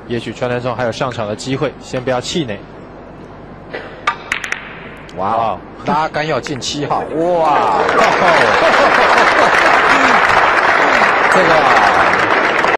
也许川南松还有上场的机会，先不要气馁。 哇哦，拉杆要进7号，哇！这个